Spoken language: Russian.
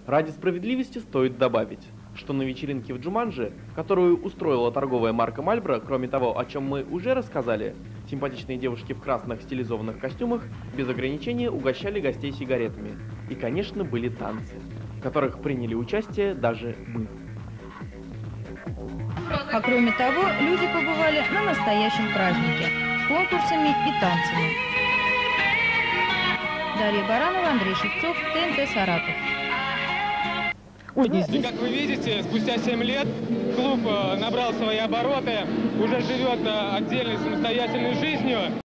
Ради справедливости стоит добавить, что на вечеринке в Джуманджи, которую устроила торговая марка Marlboro, кроме того, о чем мы уже рассказали, симпатичные девушки в красных стилизованных костюмах без ограничения угощали гостей сигаретами. И, конечно, были танцы, в которых приняли участие даже мы. А кроме того, люди побывали на настоящем празднике с конкурсами и танцами. Дарья Баранова, Андрей Шевцов, ТНТ Саратов. И как вы видите, спустя 7 лет клуб набрал свои обороты, уже живет отдельной самостоятельной жизнью.